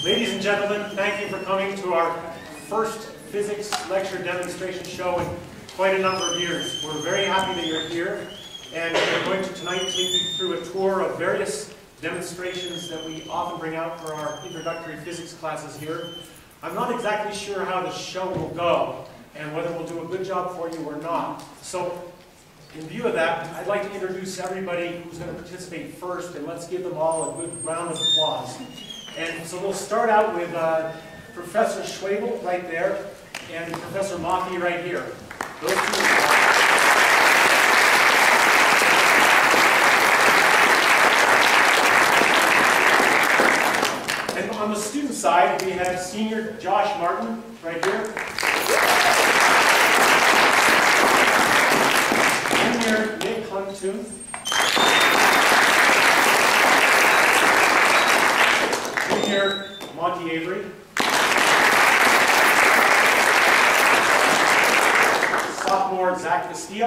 Ladies and gentlemen, thank you for coming to our first physics lecture demonstration show in quite a number of years. We're very happy that you're here, and we're going to tonight take you through a tour of various demonstrations that we often bring out for our introductory physics classes here. I'm not exactly sure how the show will go and whether we'll do a good job for you or not. So in view of that, I'd like to introduce everybody who's going to participate first, and let's give them all a good round of applause. And so we'll start out with Professor Schwabel right there and Professor Maffei right here. Those two. And on the student side, we have Senior Josh Martin right here. Junior Nick Huntooth. Junior Monty Avery. Sophomore Zach Castillo.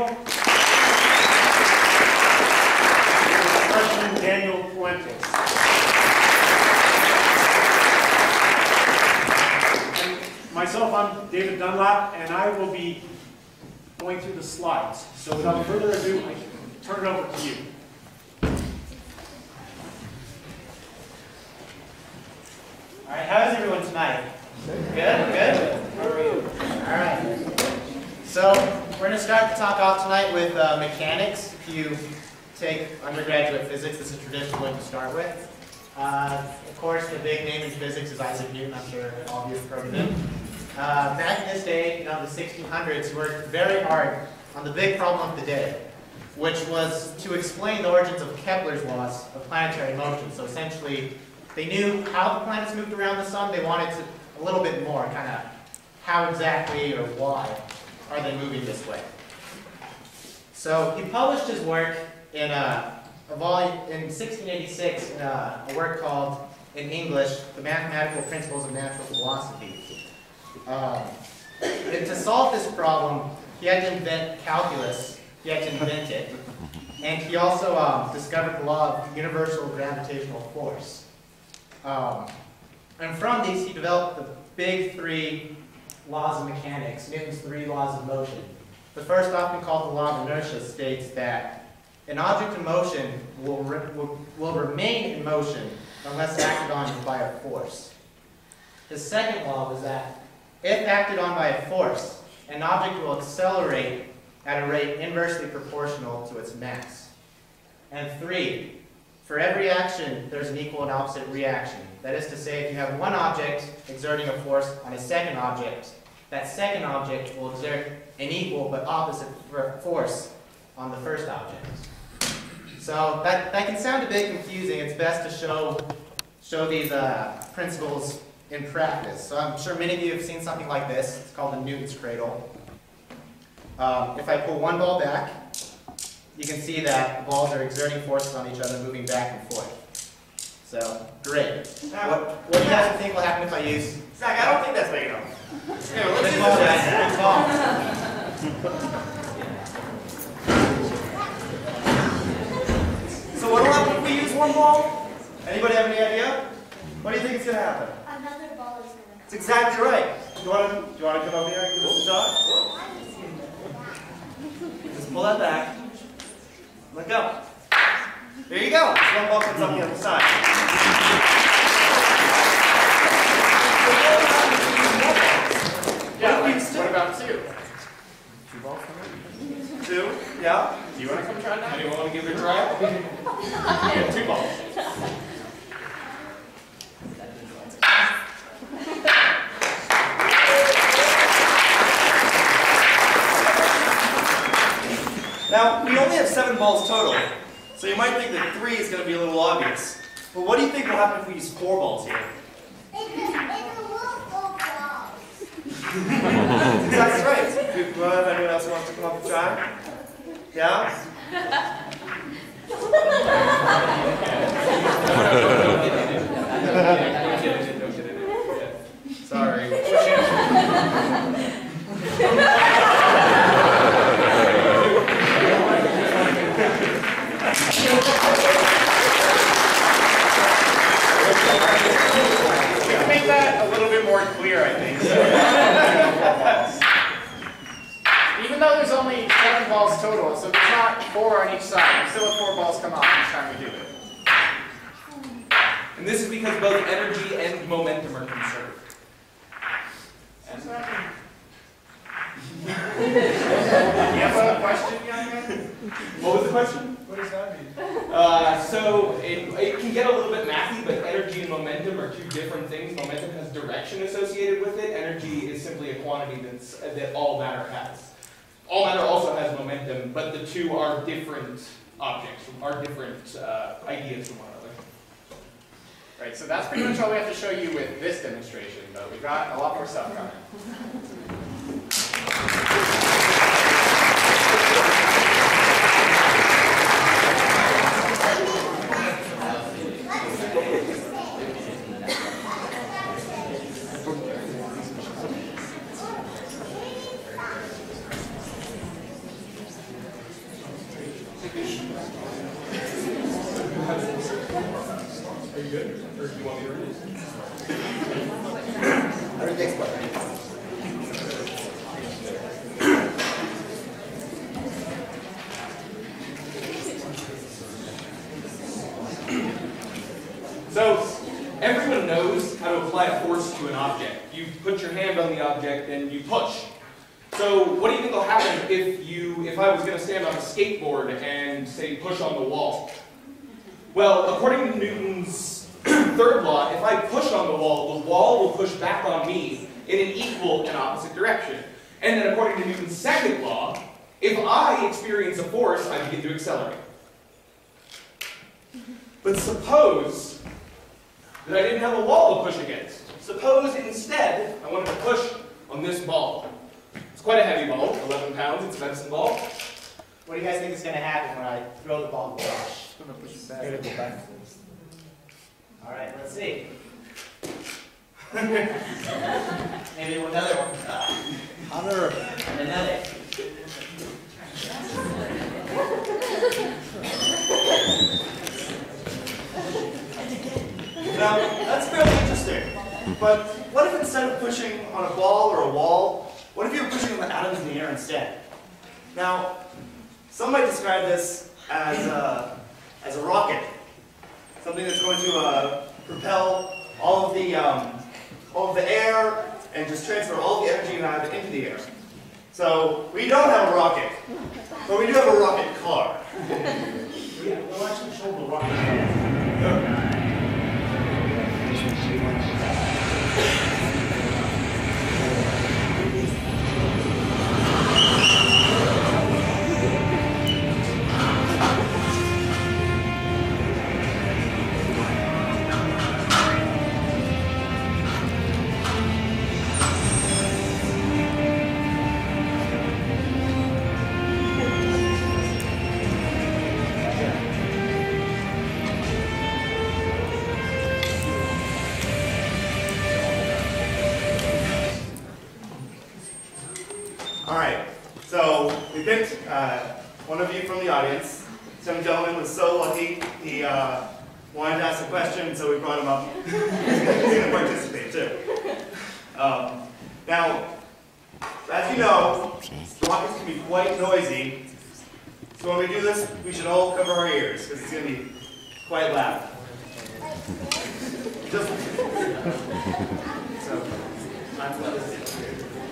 And freshman Daniel Fuentes. And myself, I'm David Dunlap, and I will be going through the slides. So without further ado, I turn it over to you. All right, how is everyone tonight? Good? Good? How are you? All right. So we're going to start the talk off tonight with mechanics. If you take undergraduate physics, this is traditionally what you start with. Of course, the big name in physics is Isaac Newton. I'm sure all of you have heard of him. Back in this day, the 1600s, he worked very hard on the big problem of the day, which was to explain the origins of Kepler's laws of planetary motion. So essentially, they knew how the planets moved around the sun. They wanted to a little bit more, kind of how exactly or why are they moving this way. So he published his work in a volume in 1686 in a work called, in English, The Mathematical Principles of Natural Philosophy. And to solve this problem, he had to invent calculus. He had to invent it. And he also discovered the law of universal gravitational force. And from these, he developed the big three laws of mechanics, Newton's three laws of motion. The first, often called the law of inertia, states that an object in motion will remain in motion unless acted on by a force. The second law was that if acted on by a force, an object will accelerate at a rate inversely proportional to its mass. And three, for every action, there's an equal and opposite reaction. That is to say, if you have one object exerting a force on a second object, that second object will exert an equal but opposite force on the first object. So that can sound a bit confusing. It's best to show these principles in practice. So I'm sure many of you have seen something like this. It's called the Newton's Cradle. If I pull one ball back, you can see that the balls are exerting forces on each other, moving back and forth. So, great. What do you guys think will happen if I use... Zach, I don't think that's big enough. Here, let's Big ball, guys. Big ball. So what will happen if we use one ball? Anybody have any idea? What do you think is going to happen? Another ball is going to come. That's exactly right. Do you want to come over here and give us a shot? Just pull that back. Let go. There you go. This one ball comes up the other side. Yeah, what about two? Two balls? Two? Yeah. Do you want to come try that? Anyone want to give it a try? Yeah, two balls. Now, we only have 7 balls total, so you might think that 3 is going to be a little obvious. But what do you think will happen if we use 4 balls here? That's right. Do you have anyone else who wants to come up and try? Yeah? Sorry. side until the 4 balls come off each time we do it. And this is because both energy and momentum are conserved. And you have a question, young man? What was the question? What does that mean? So it can get a little bit mathy, but energy and momentum are two different things. Momentum has direction associated with it. Energy is simply a quantity that all matter has. All matter also has momentum, but the two are different objects, are different ideas from one another. Right, so that's pretty much all we have to show you with this demonstration, but we've got a lot more stuff coming. Are you good? Or do you want me to read it? So, everyone knows how to apply a force to an object. You put your hand on the object and you push. So, what do you think will happen if I was going to stand on a skateboard and, say, push on the wall? Well, according to Newton's third law, if I push on the wall will push back on me in an equal and opposite direction. And then according to Newton's second law, if I experience a force, I begin to accelerate. But suppose that I didn't have a wall to push against. Suppose instead I wanted to push on this ball. It's quite a heavy ball, 11 pounds, it's a medicine ball. What do you guys think is going to happen when I throw the ball to the rush? It's going to push it back. It's going to go back. All right, let's see. Maybe another one. Another. And another. Now, that's fairly interesting. But what if instead of pushing on a ball or a wall, what if you were pushing on the atoms in the air instead? Now, some might describe this as a rocket. Something that's going to propel all of the air and just transfer all the energy you have into the air. So we don't have a rocket, but we do have a rocket car. Yeah, we'll actually show the rocket. One of you from the audience, some gentleman was so lucky, he wanted to ask a question, so we brought him up. He's going to participate too. Now, as you know, rockets can be quite noisy, so when we do this, we should all cover our ears, because it's going to be quite loud. So, I'm going to sit here.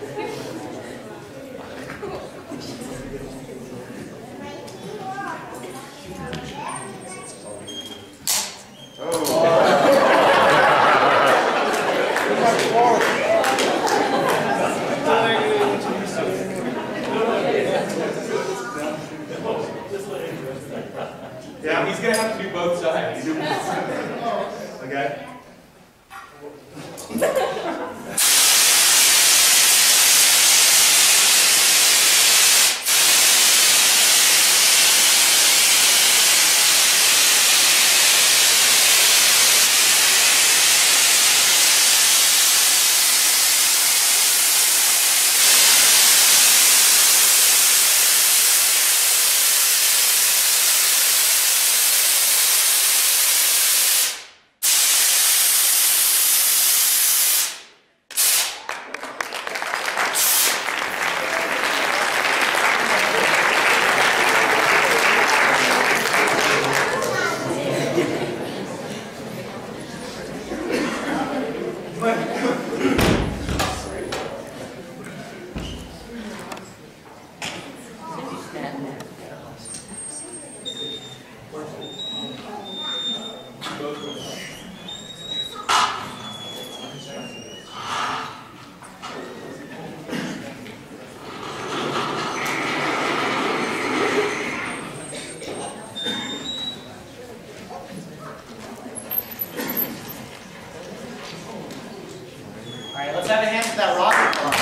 Yeah, he's going to have to do both sides. Okay? All right, let's have a hand for that rocket car.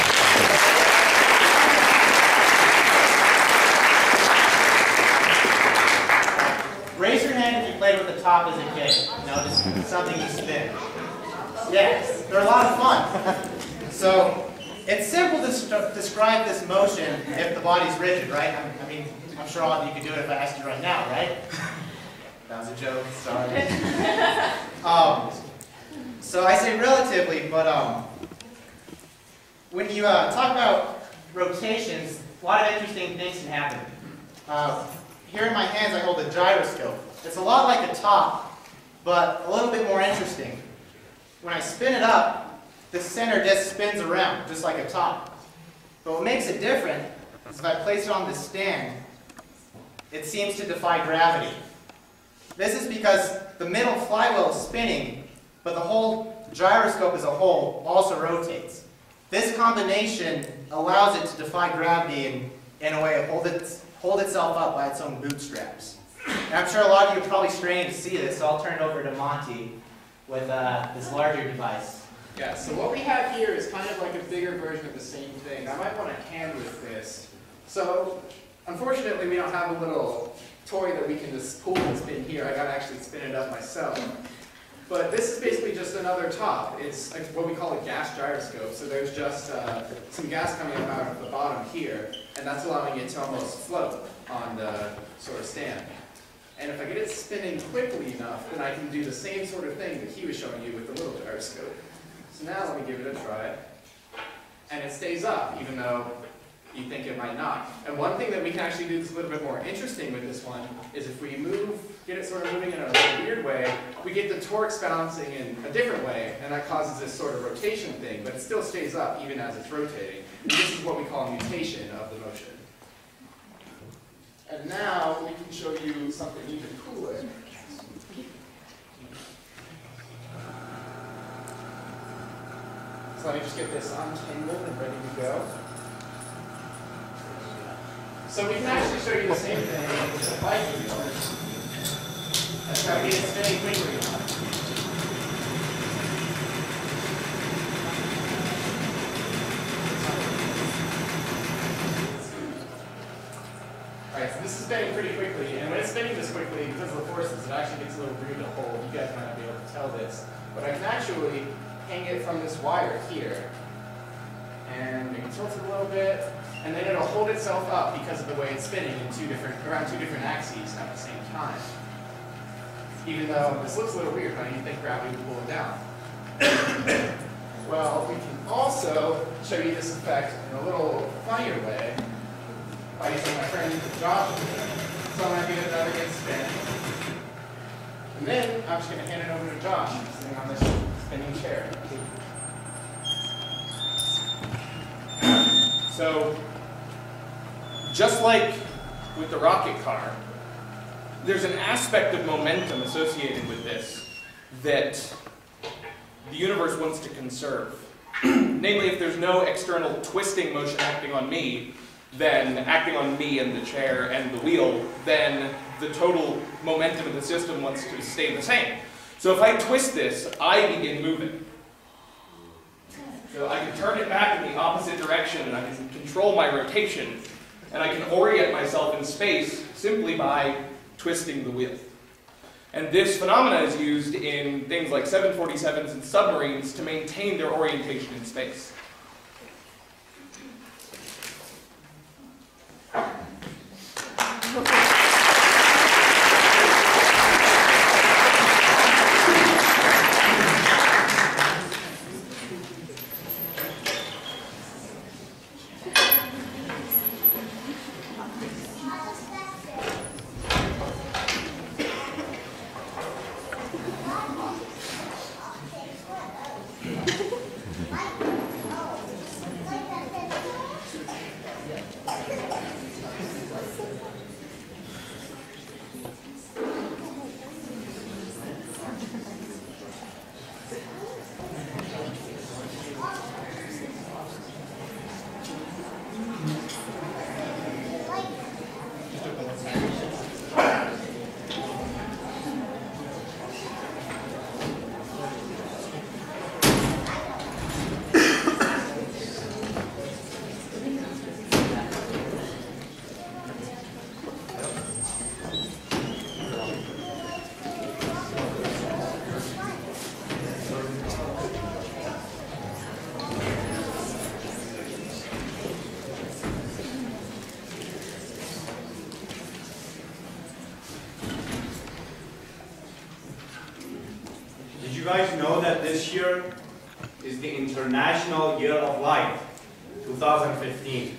Raise your hand if you played with the top as a kid. You know, just something you spin. Yes, they're a lot of fun. So, it's simple to describe this motion if the body's rigid, right? I mean, I'm sure all of you could do it if I asked you right now, right? That was a joke, sorry. So I say relatively, but when you talk about rotations, a lot of interesting things can happen. Here in my hands I hold a gyroscope. It's a lot like a top, but a little bit more interesting. When I spin it up, the center just spins around, just like a top. But what makes it different is if I place it on this stand, it seems to defy gravity. This is because the middle flywheel is spinning, but the whole gyroscope as a whole also rotates. This combination allows it to defy gravity and, in a way, hold itself up by its own bootstraps. And I'm sure a lot of you are probably straining to see this, so I'll turn it over to Monty with this larger device. Yeah, so what we have here is kind of like a bigger version of the same thing. I might want to hand with this. So, unfortunately, we don't have a little toy that we can just pull and spin here. I got to actually spin it up myself. But this is basically just another top. It's what we call a gas gyroscope. So there's just some gas coming up out of the bottom here, and that's allowing it to almost float on the sort of stand. And if I get it spinning quickly enough, then I can do the same sort of thing that he was showing you with the little gyroscope. So now let me give it a try. And it stays up, even though you think it might not. And one thing that we can actually do that's a little bit more interesting with this one is if we get it sort of moving in a really weird way, we get the torques balancing in a different way, and that causes this sort of rotation thing, but it still stays up even as it's rotating. And this is what we call a mutation of the motion. And now we can show you something even cooler. So let me just get this untangled and ready to go. So we can actually show you the same thing with the bike wheel. That's how we get it spinning quickly enough. Alright, so this is spinning pretty quickly, and when it's spinning this quickly, because of the forces, it actually gets a little weird to hold. You guys might not be able to tell this. But I can actually hang it from this wire here, and maybe tilt it a little bit, and then it'll hold itself up because of the way it's spinning in around two different axes at the same time. Even though this looks a little weird, right? You think gravity would pull it down. Well, we can also show you this effect in a little funnier way by using my friend Josh. So I'm going to give it another good spin. And then I'm just going to hand it over to Josh, sitting on this spinning chair. So, just like with the rocket car, there's an aspect of momentum associated with this that the universe wants to conserve. Namely, if there's no external twisting motion acting on me and the chair and the wheel, then the total momentum of the system wants to stay the same. So if I twist this, I begin moving. So I can turn it back in the opposite direction, and I can control my rotation, and I can orient myself in space simply by twisting the wheel. And this phenomena is used in things like 747s and submarines to maintain their orientation in space. you guys know that this year is the International Year of Light, 2015?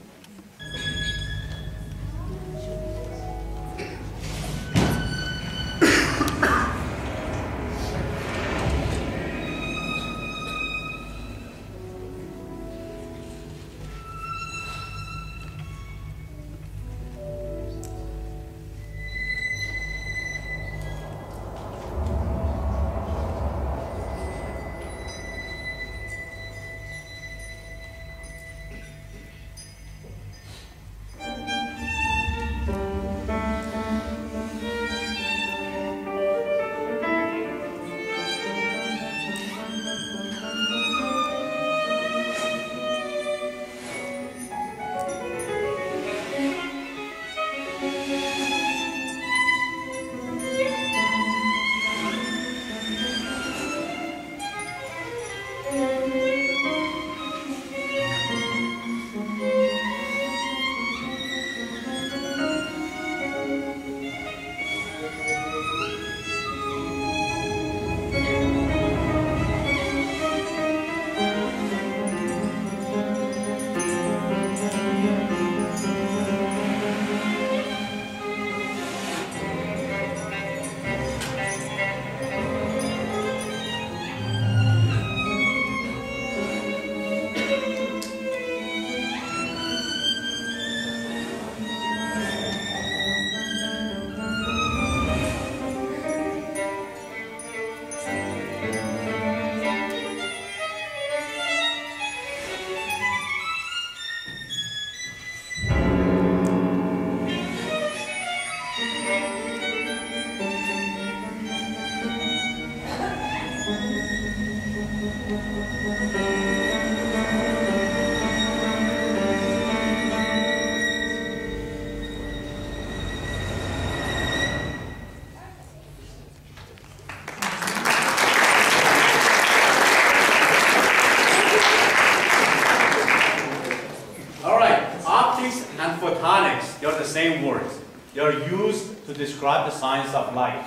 Same words. They are used to describe the science of light.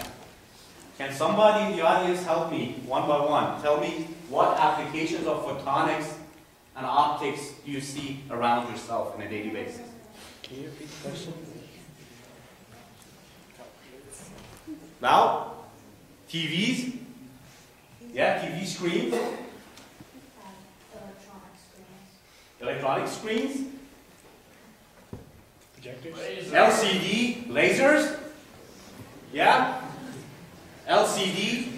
Can somebody in the audience help me one by one? Tell me what applications of photonics and optics do you see around yourself on a daily basis? Can you repeat the question? Now, TVs? Yeah, TV screens? Electronic screens? Projectors? LCD, lasers, yeah, LCD,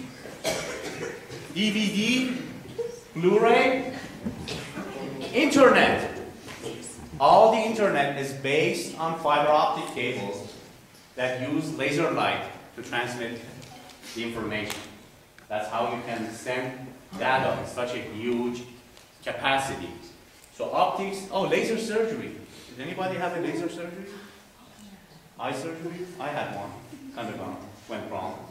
DVD, Blu-ray, Internet. All the Internet is based on fiber optic cables that use laser light to transmit the information. That's how you can send data in such a huge capacity. So optics, oh, laser surgery. Does anybody have a laser surgery? Eye surgery? I had one. Kind of went wrong.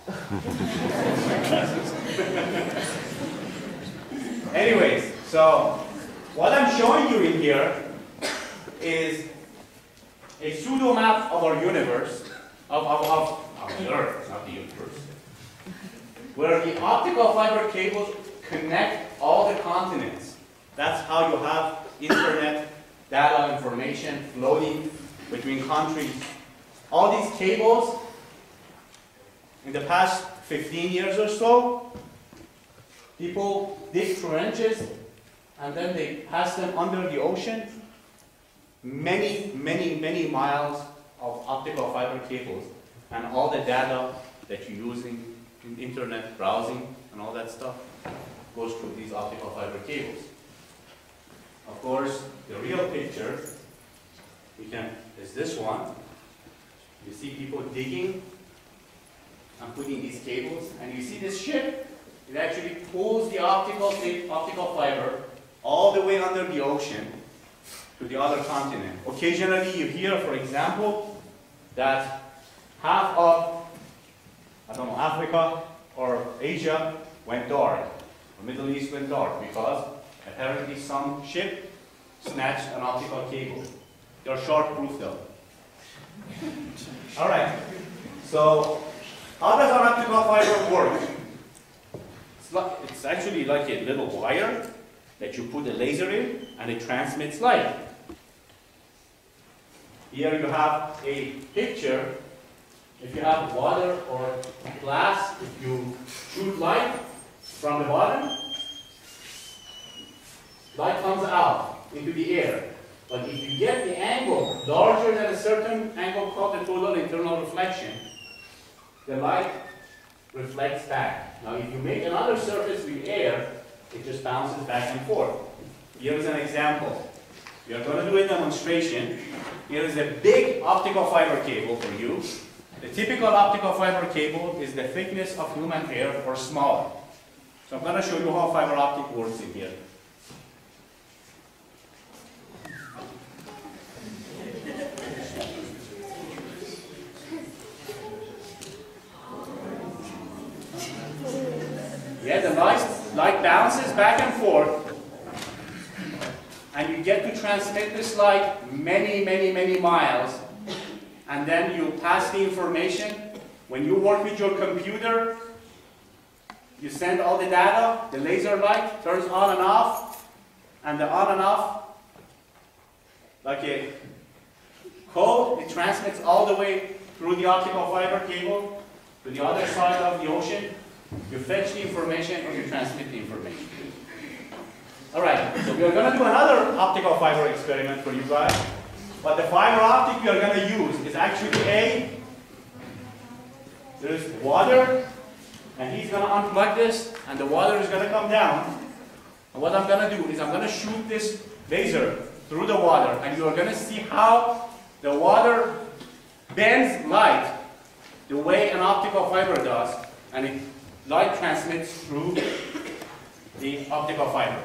Anyways, so what I'm showing you in here is a pseudo map of our universe, of the Earth, not the universe, where the optical fiber cables connect all the continents. That's how you have internet data information floating between countries. All these cables, in the past 15 years or so, people dig trenches and then they pass them under the ocean. Many, many, many miles of optical fiber cables, and all the data that you're using in internet browsing and all that stuff goes through these optical fiber cables. Of course, the real picture is this one. You see people digging and putting these cables, and you see this ship. It actually pulls the optical fiber all the way under the ocean to the other continent. Occasionally, you hear, for example, that half of, I don't know, Africa or Asia went dark, or Middle East went dark, because apparently some ship snatched an optical cable. They're short-proof though. All right, so how does an optical fiber work? It's actually like a little wire that you put a laser in, and it transmits light. Here you have a picture. If you have water or glass, if you shoot light from the bottom, light comes out into the air. But if you get the angle larger than a certain angle called the total internal reflection, the light reflects back. Now if you make another surface with air, it just bounces back and forth. Here's an example. We are going to do a demonstration. Here is a big optical fiber cable for you. The typical optical fiber cable is the thickness of human hair or smaller. So I'm going to show you how fiber optic works in here. Yeah, the light bounces back and forth, and you get to transmit this light many, many, many miles, and then you pass the information. When you work with your computer, you send all the data, the laser light turns on and off, and the on and off, like a code, it transmits all the way through the optical fiber cable to the other side of the ocean. You fetch the information or you transmit the information. Alright, so we are going to do another optical fiber experiment for you guys. But the fiber optic we are going to use is actually there's water, and he's going to unplug this, and the water is going to come down. And what I'm going to do is I'm going to shoot this laser through the water, and you are going to see how the water bends light the way an optical fiber does, and light transmits through the optical fiber.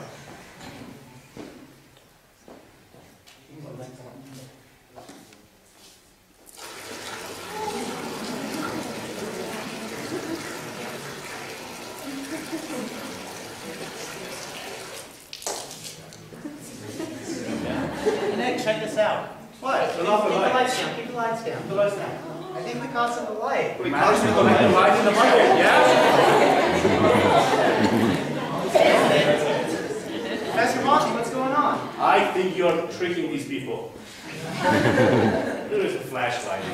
Nick, check this out. What? Turn off the lights. Keep the lights down. Keep the lights down. I think we caused some light. We caused the light in the bucket, yeah? Professor Monty, what's going on? I think you're tricking these people. There is a flashlight.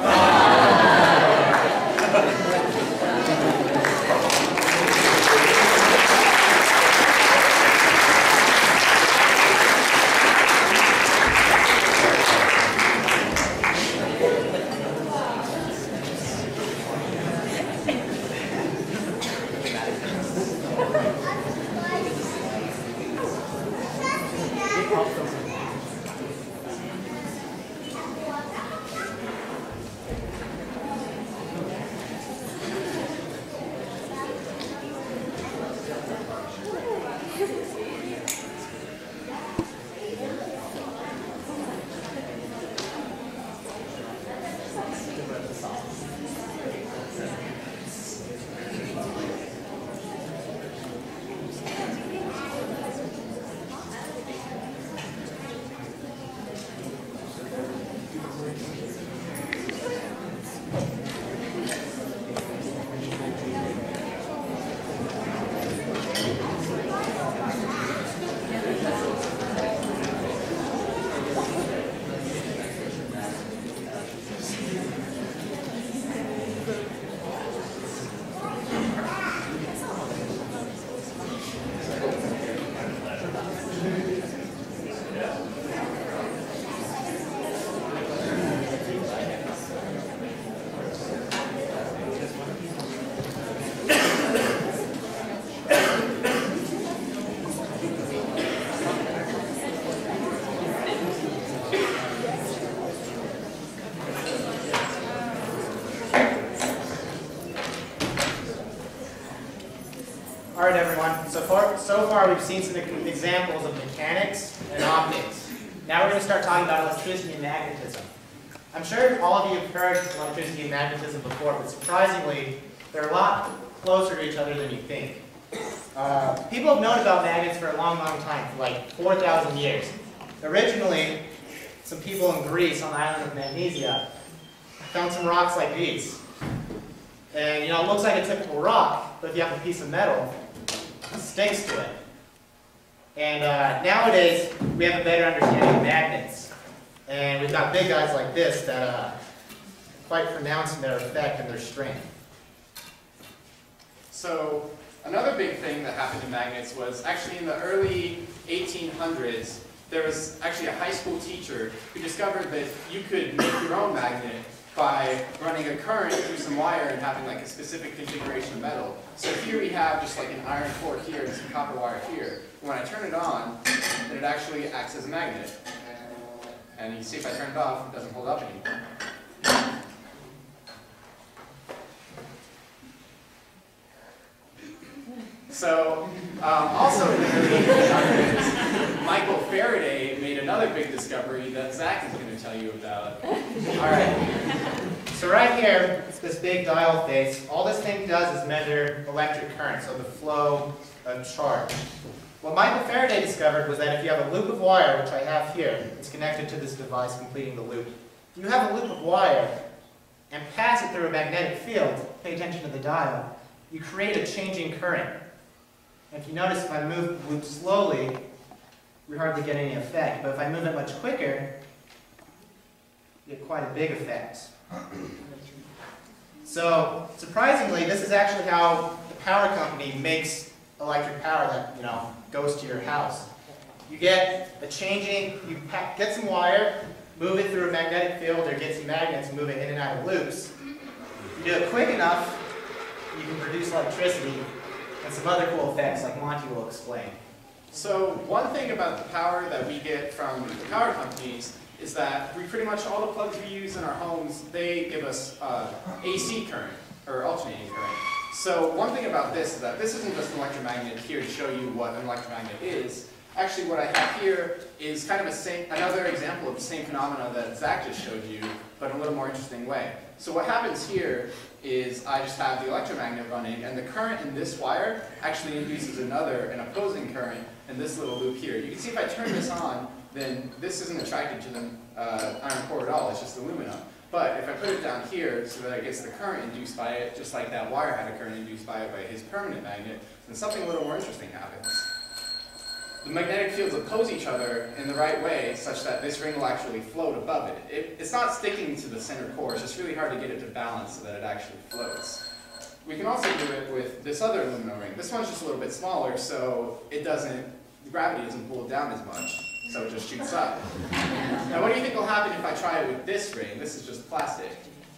Alright everyone, so far we've seen some examples of mechanics and optics. Now we're going to start talking about electricity and magnetism. I'm sure all of you have heard of electricity and magnetism before, but surprisingly, they're a lot closer to each other than you think. People have known about magnets for a long, long time, for like 4,000 years. Originally, some people in Greece on the island of Magnesia found some rocks like these. And it looks like a typical rock, but if you have a piece of metal, sticks to it. And nowadays, we have a better understanding of magnets. And we've got big guys like this that are quite pronounced in their effect and their strength. So another big thing that happened to magnets was actually in the early 1800s, there was actually a high school teacher who discovered that you could make your own magnet by running a current through some wire and having like a specific configuration of metal. So here we have just like an iron core here and some copper wire here. When I turn it on, then it actually acts as a magnet. And you see if I turn it off, it doesn't hold up anymore. So, also in the early 1800s, Michael Faraday made another big discovery that Zach is going to tell you about. All right. So right here, it's this big dial face. All this thing does is measure electric current, so the flow of charge. What Michael Faraday discovered was that if you have a loop of wire, which I have here, it's connected to this device completing the loop. If you have a loop of wire and pass it through a magnetic field, pay attention to the dial, you create a changing current. And if you notice, if I move the loop slowly, we hardly get any effect. But if I move it much quicker, you get quite a big effect. So, surprisingly, this is actually how the power company makes electric power that, goes to your house. You get a changing, you get some wire, move it through a magnetic field, or get some magnets, move it in and out of loops. If you do it quick enough, you can produce electricity and some other cool effects like Monty will explain. So one thing about the power that we get from the power companies is that we pretty much, all the plugs we use in our homes, they give us AC current, or alternating current. So one thing about this is that this isn't just an electromagnet here to show you what an electromagnet is. Actually, what I have here is kind of another example of the same phenomena that Zach just showed you, but in a little more interesting way. So what happens here is I just have the electromagnet running, and the current in this wire actually induces an opposing current in this little loop here. You can see if I turn this on, then this isn't attracted to the iron core at all, it's just aluminum. But if I put it down here so that it gets the current induced by it, just like that wire had a current induced by it by his permanent magnet, then something a little more interesting happens. The magnetic fields oppose each other in the right way such that this ring will actually float above it. It's not sticking to the center core, it's just really hard to get it to balance so that it actually floats. We can also do it with this other aluminum ring. This one's just a little bit smaller, so the gravity doesn't pull it down as much, so it just shoots up. Now what do you think will happen if I try it with this ring? This is just plastic.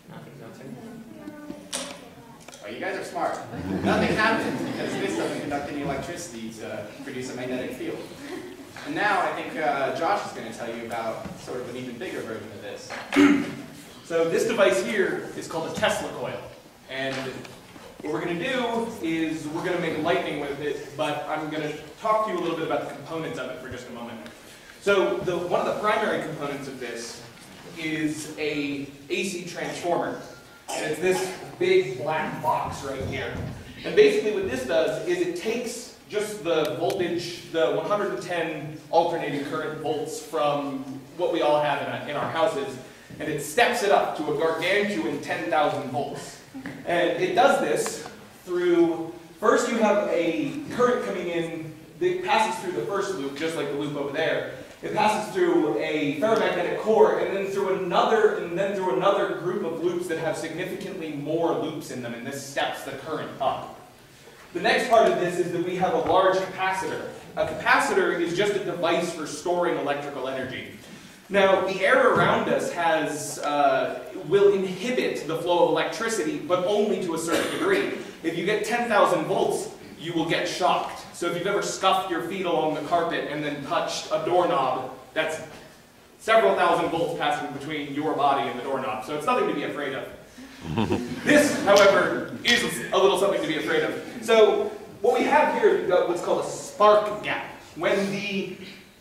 Well, you guys are smart. Nothing happens because this doesn't conduct any electricity to produce a magnetic field. And now I think Josh is going to tell you about sort of an even bigger version of this. So this device here is called a Tesla Coil. And what we're going to do is we're going to make lightning with it, but I'm going to talk to you a little bit about the components of it for just a moment. So one of the primary components of this is a AC transformer. And it's this big black box right here. And basically what this does is it takes just the voltage, the 110 alternating current volts from what we all have in our houses, and it steps it up to a gargantuan 10,000 volts. And it does this through, first you have a current coming in that passes through the first loop, just like the loop over there. It passes through a ferromagnetic core, and then through another group of loops that have significantly more loops in them, and this steps the current up. The next part of this is that we have a large capacitor. A capacitor is just a device for storing electrical energy. Now, the air around us will inhibit the flow of electricity, but only to a certain degree. If you get 10,000 volts, you will get shocked. So if you've ever scuffed your feet along the carpet and then touched a doorknob, that's several thousand volts passing between your body and the doorknob. So it's nothing to be afraid of. This, however, is a little something to be afraid of. So what we have here is what's called a spark gap. When the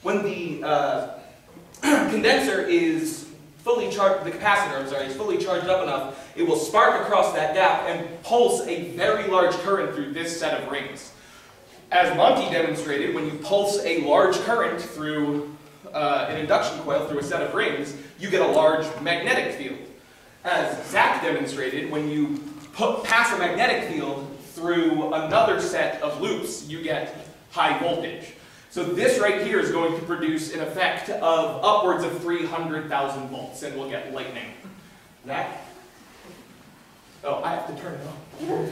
condenser is fully charged, the capacitor, is fully charged up enough, it will spark across that gap and pulse a very large current through this set of rings. As Monty demonstrated, when you pulse a large current through an induction coil through a set of rings, you get a large magnetic field. As Zach demonstrated, when you pass a magnetic field through another set of loops, you get high voltage. So this right here is going to produce an effect of upwards of 300,000 volts, and we'll get lightning. That? Oh, I have to turn it on.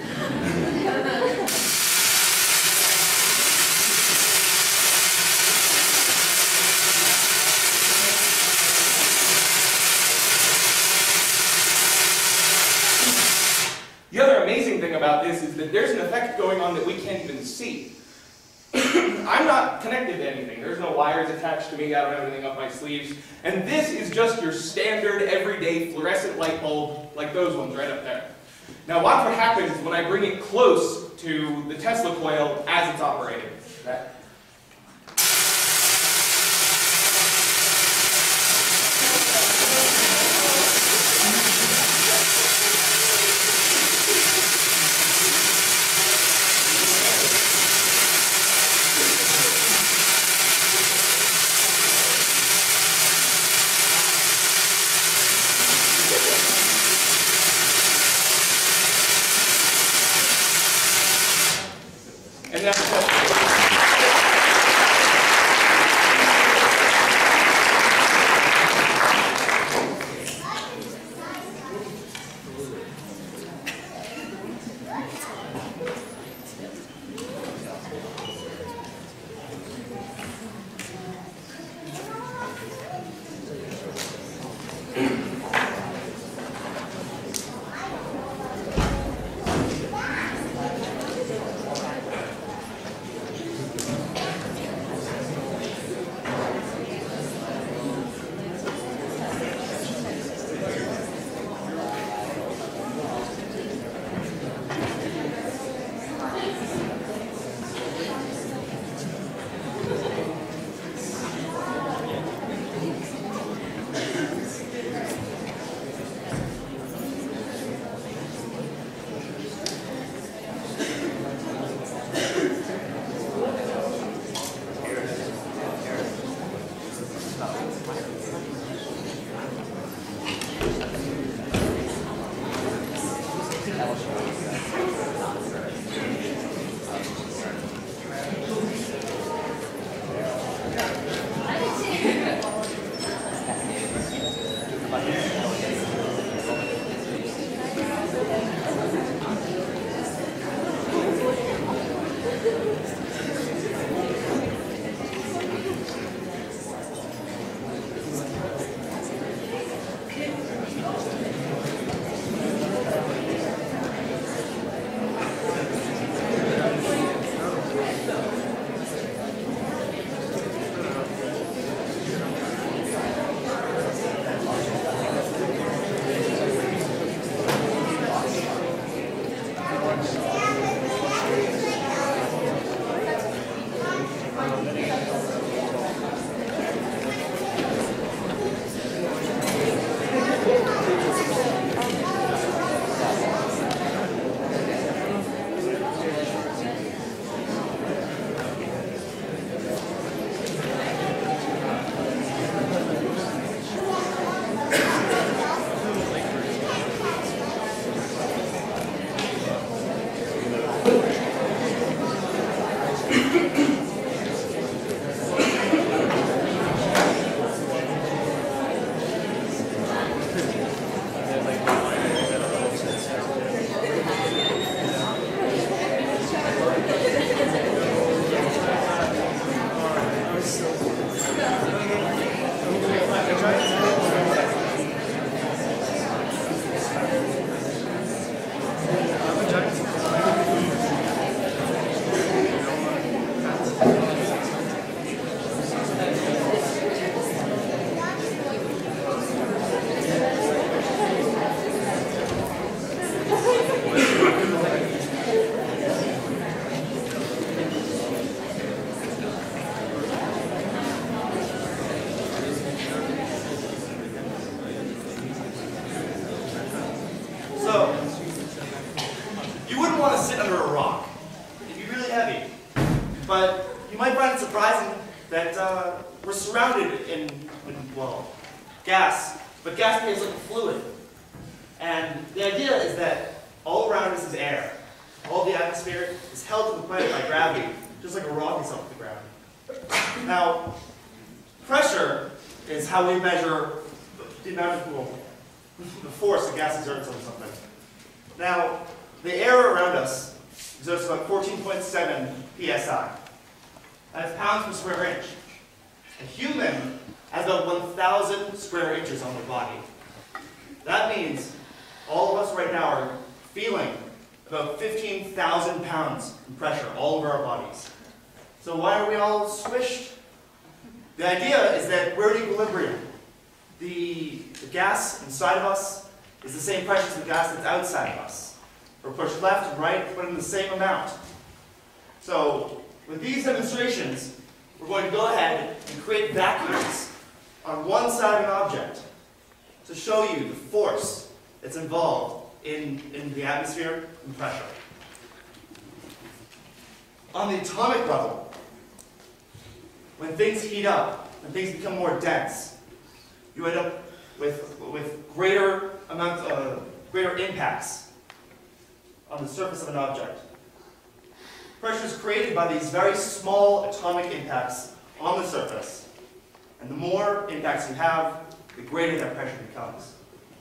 The other amazing thing about this is that there's an effect going on that we can't even see. I'm not connected to anything. There's no wires attached to me. I don't have anything up my sleeves. And this is just your standard, everyday fluorescent light bulb, like those ones right up there. Now watch what happens when I bring it close to the Tesla coil as it's operating. That. And But you might find it surprising that we're surrounded in, well, gas. But gas behaves like a fluid. And the idea is that all around us is air. All the atmosphere is held to the planet by gravity, just like a rock is held to the ground. Now, pressure is how we measure the amount of the force the gas exerts on something. Now, the air around us exerts about 14.7 psi. That's pounds per square inch. A human has about 1,000 square inches on their body. That means all of us right now are feeling about 15,000 pounds in pressure all over our bodies. So why are we all squished? The idea is that we're in equilibrium. The gas inside of us is the same pressure as the gas that's outside of us. We're pushed left and right, but in the same amount. So with these demonstrations, we're going to go ahead and create vacuums on one side of an object to show you the force that's involved in the atmosphere and pressure. On the atomic level, when things heat up, when things become more dense, you end up with greater impacts on the surface of an object. Pressure is created by these very small atomic impacts on the surface. And the more impacts you have, the greater that pressure becomes.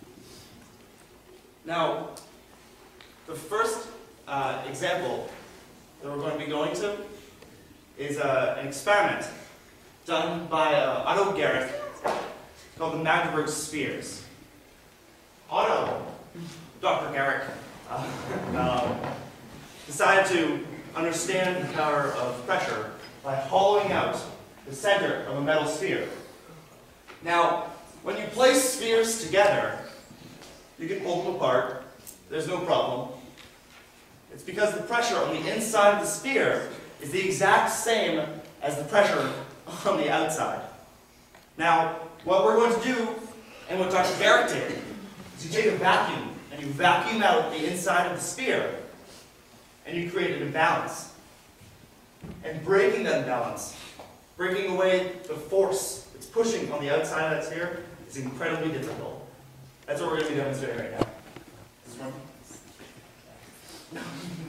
Now, the first example that we're going to be going to is an experiment done by Otto Guericke called the Magnetism spheres. Otto, Dr. Guericke, decided to understand the power of pressure by hollowing out the center of a metal sphere. Now, when you place spheres together, you can pull them apart. There's no problem. It's because the pressure on the inside of the sphere is the exact same as the pressure on the outside. Now, what we're going to do, and what Dr. Guericke did, is you take a vacuum and you vacuum out the inside of the sphere, and you create an imbalance. And breaking that imbalance, breaking away the force that's pushing on the outside of that sphere, is incredibly difficult. That's what we're going to be demonstrating right now. Is this one? No.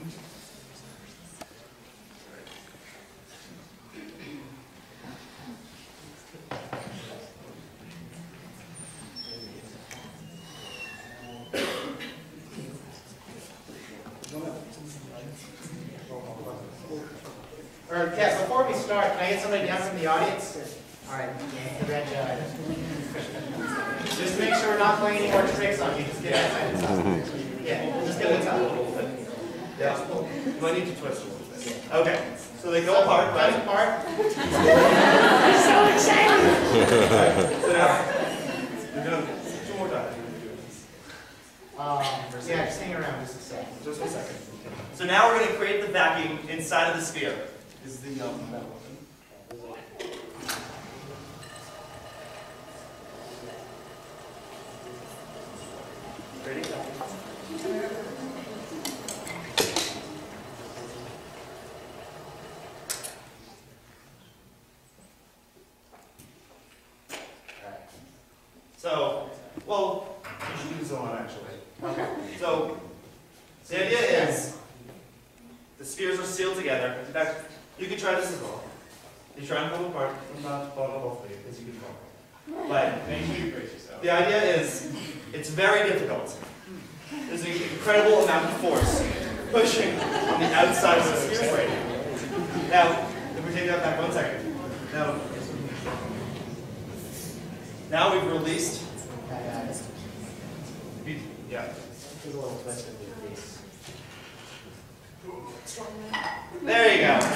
Yeah, before we start, can I get somebody down from the audience? All right, congratulations. Just make sure we're not playing any more tricks on you. Just get outside. Yeah, just get inside. Yeah. You might need to twist a little bit. Okay, so they go apart, right? Apart. So excited! So now, you're going to, two more times. Yeah, just hang around just a second. Just 1 second. So now we're going to create the vacuum inside of the sphere. This is the metal one. Ready? So, well, you should use the one actually. Okay. So, the idea is the spheres are sealed together. In fact, you can try this as well. You try and pull them apart. I'm not pulling them both for you because you can fall. But Make sure you brace yourself. the idea is it's very difficult. There's an incredible amount of force pushing on the outside of the sphere right now. Now, if we take that back 1 second. Now we've released. Yeah. There's a little twist in the piece. There you go.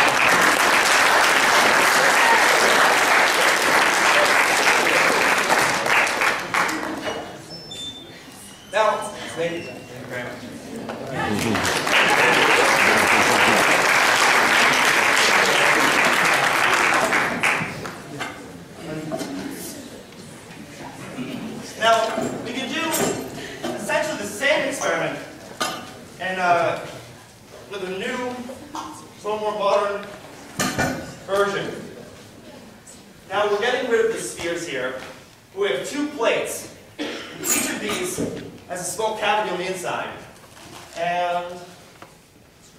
Now, thank you very much. Now, we can do essentially the same experiment and with a new, little more modern version. Now we're getting rid of the spheres here. We have two plates. Each of these has a small cavity on the inside. And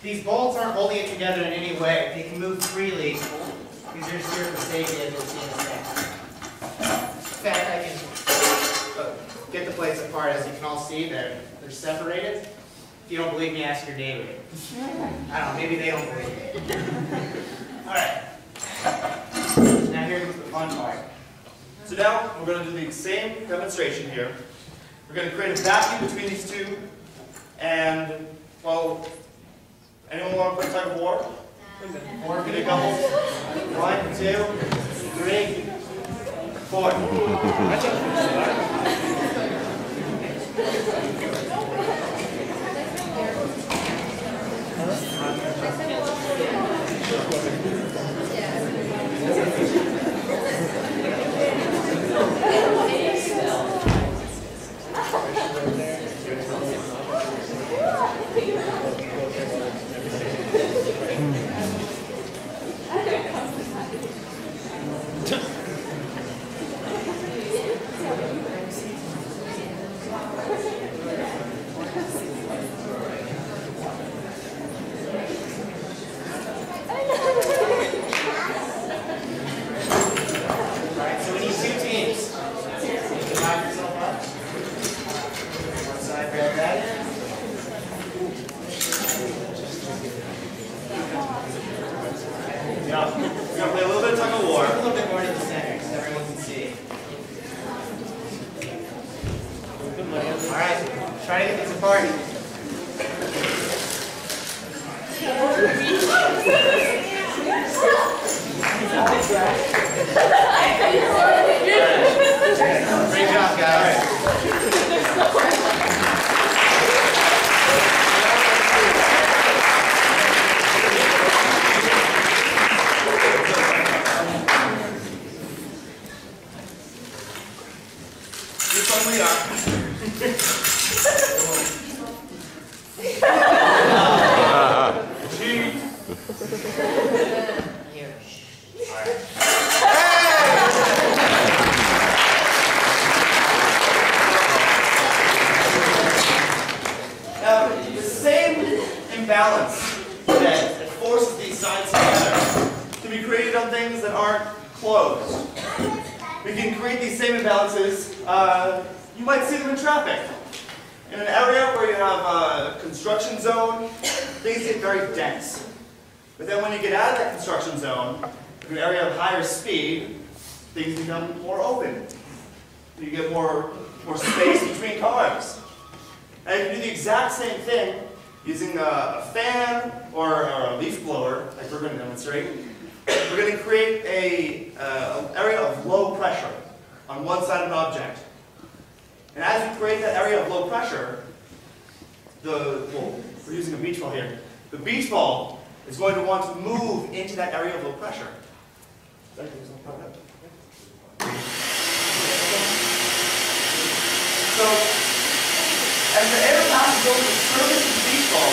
these bolts aren't holding it together in any way. They can move freely. These are just here for safety, as you'll see in a second. In fact, I can get the plates apart. As you can all see, they're separated. If you don't believe me, ask your neighbor. I don't know, maybe they don't believe me. All right. Now here's the fun part. So now we're going to do the same demonstration here. We're going to create a vacuum between these two, and, well, anyone want to play tug of war? Or get a couple? 1, 2, 3, 4. Yeah, we're going to play a little bit of tug of war. A little bit more to the center so everyone can see. Alright, try to get this apart. Great job, guys. Now, the same imbalance that forces these sides together can be created on things that aren't closed. We can create these same imbalances. You might see them in traffic. In an area where you have a construction zone, things get very dense. But then when you get out of that construction zone, in an area of higher speed, things become more open. You get more space between cars. And you can do the exact same thing using a fan or a leaf blower, like we're going to demonstrate. We're going to create an area of low pressure on one side of an object. And as you create that area of low pressure, we're using a beach ball here. The beach ball is going to want to move into that area of low pressure. So, as the air passes over the surface of the beach ball,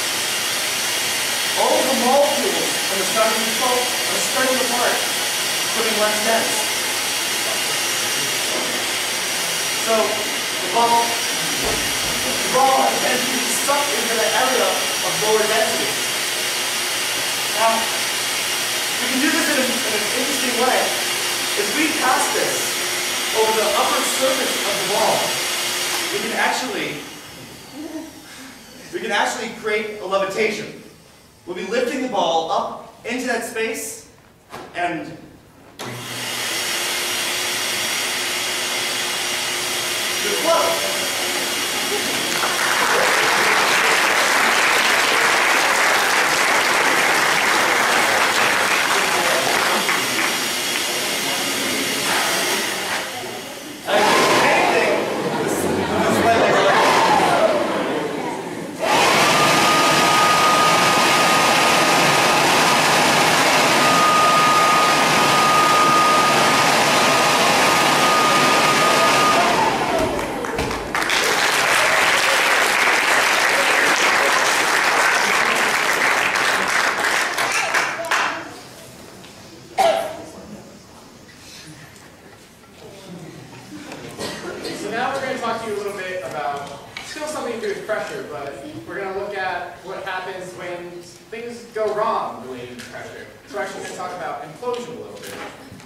all of the molecules on the side of the beach ball are spreading apart, becoming less dense. So the ball has been sucked into the area of lower density. Now, we can do this in an interesting way. If we pass this over the upper surface of the ball, we can actually create a levitation. We'll be lifting the ball up into that space and float. to do with pressure, but we're going to look at what happens when things go wrong related to pressure. So we're actually going to talk about implosion a little bit.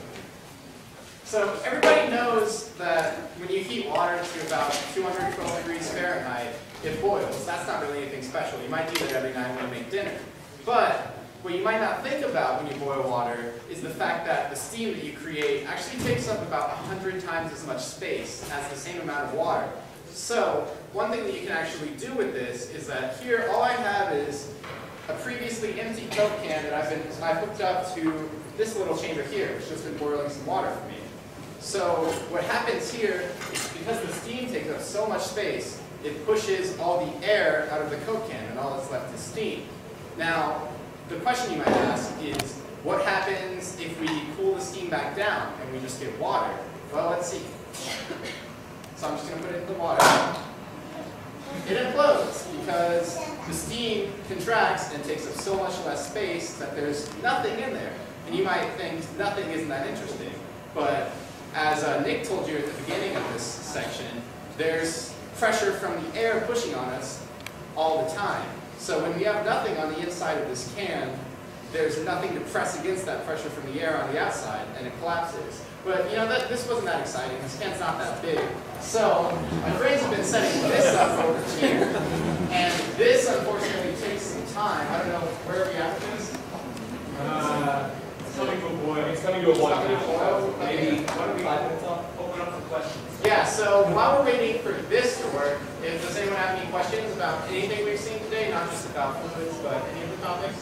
So everybody knows that when you heat water to about 212 degrees Fahrenheit, it boils. That's not really anything special. You might do that every night when you make dinner. But what you might not think about when you boil water is the fact that the steam that you create actually takes up about 100 times as much space as the same amount of water. So one thing that you can actually do with this is that here all I have is a previously empty Coke can that I've hooked up to this little chamber here, which has just been boiling some water for me. So what happens here is because the steam takes up so much space, it pushes all the air out of the Coke can, and all that's left is steam. Now, the question you might ask is, what happens if we cool the steam back down and we just get water? Well, let's see. So I'm just going to put it in the water. It implodes because the steam contracts and takes up so much less space that there's nothing in there. And you might think nothing isn't that interesting. But as Nick told you at the beginning of this section, there's pressure from the air pushing on us all the time. So when we have nothing on the inside of this can, there's nothing to press against that pressure from the air on the outside, and it collapses. But you know, this wasn't that exciting. This can's not that big. So my brains have been setting this up over here. And this, unfortunately, takes some time. I don't know, where are we at with this? It's coming to a boil. It's coming to a boil. Maybe 5 minutes off. Open up for questions. Yeah, so while we're waiting for this to work, does anyone have any questions about anything we've seen today? Not just about fluids, but any of the topics?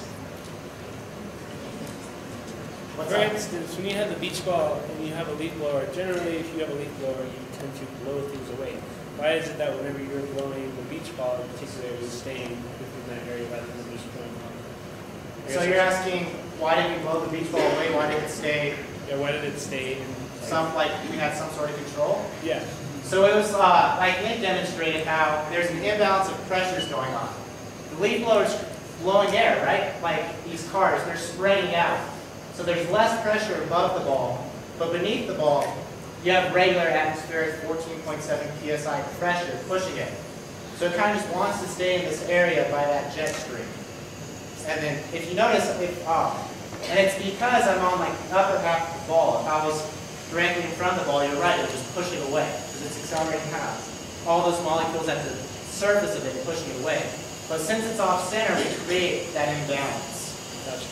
For instance, when you have the beach ball and you have a leaf blower, generally if you have a leaf blower, you tend to blow things away. Why is it that whenever you're blowing the beach ball, in particular, is staying within that area rather than just going on? So you're asking, why did we blow the beach ball away? Why did it stay? Yeah, why did it stay in? Like we had some sort of control? Yeah. So it was like Nick demonstrated how there's an imbalance of pressures going on. The leaf blower's blowing air, right? Like these cars, they're spreading out. So there's less pressure above the ball, but beneath the ball, you have regular atmospheric 14.7 psi pressure pushing it. So it kind of just wants to stay in this area by that jet stream. And then if you notice, and it's because I'm on like the upper half of the ball. If I was directly in front of the ball, you're right, it would just push it away because it's accelerating out. All those molecules at the surface of it pushing it away. But since it's off center, we create that imbalance. Gotcha.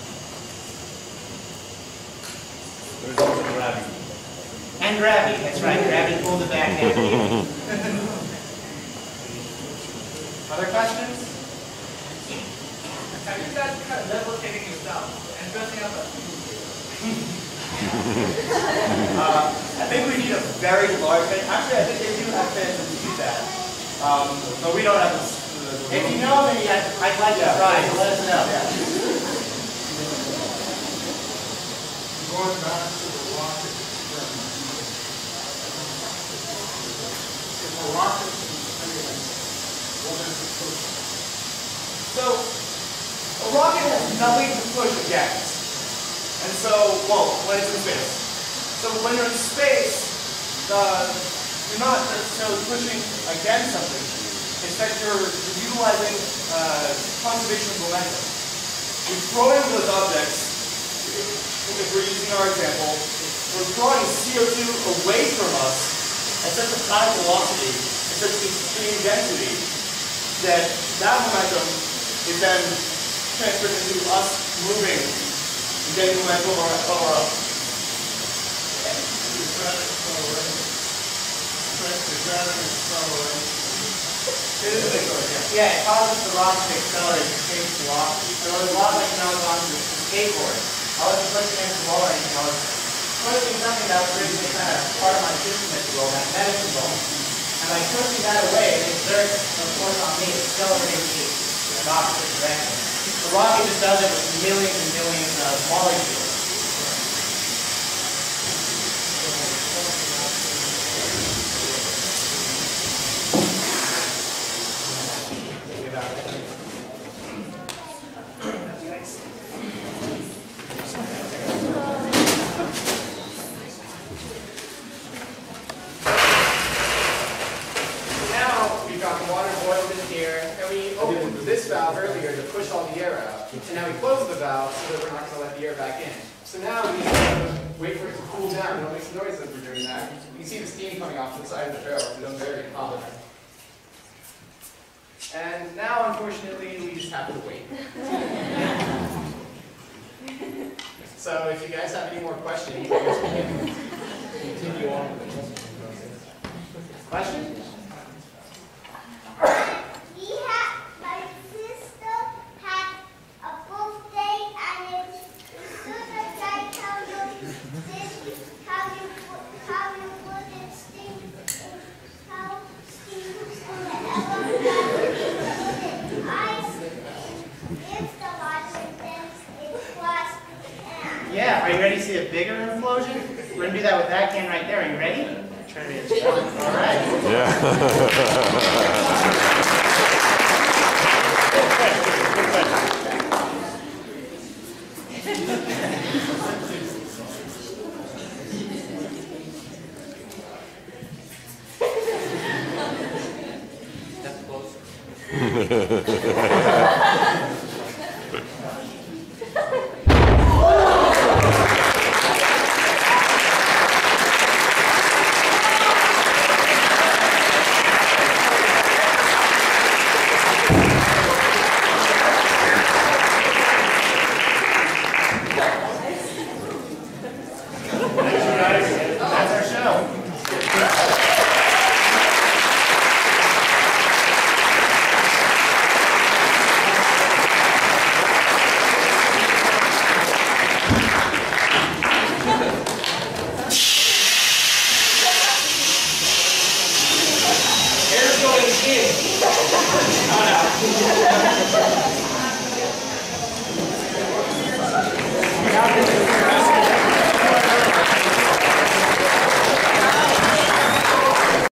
There's also gravity. And gravity, that's right, gravity pulled it back down. Other questions? Have you guys kind of level-taking yourself and dressing up as I think we need a very large fan. Actually, I think they do have fans that do that. But we don't have this. If you know, then I'd like to try, so let us know. Going back to the rocket experiment. If a rocket is spinning, what is it pushing? So, a rocket has nothing to push against. And so, well, when it's in space. So when you're in space, you're not necessarily pushing against something. Instead, you're utilizing conservation of momentum. We throw in those objects. If we're using our example, we're throwing CO2 away from us at such a high velocity, at such extreme density, that momentum is then transferred into us moving and getting momentum over up. It is an acceleration. Yeah, it causes the rocket to accelerate at the same velocity. So there's a lot like when I was on the skateboard. I wasn't pushing against the wall or anything. I was pushing something that was originally kind of part of my system, if you will, that magnetism ball. And by pushing that away, it exerts a force on me, accelerating me in an opposite direction. The rocket just does it with millions and millions of molecules. valve earlier to push all the air out, and now we close the valve so that we're not going to let the air back in. So now we just have to wait for it to cool down. It'll make some noise as we're doing that. You can see the steam coming off the side of the barrel. It's very hot. And now, unfortunately, we just have to wait. So if you guys have any more questions, you guys can continue on with the question. My sister had a birthday, and as soon as I tell you this, how you put it steam, how steam whatever you put it ice, it's the water, then it was. Yeah, are you ready to see a bigger implosion? We're going to do that with that can right there. Are you ready? Try to be as strong. All right. Yeah. That's close.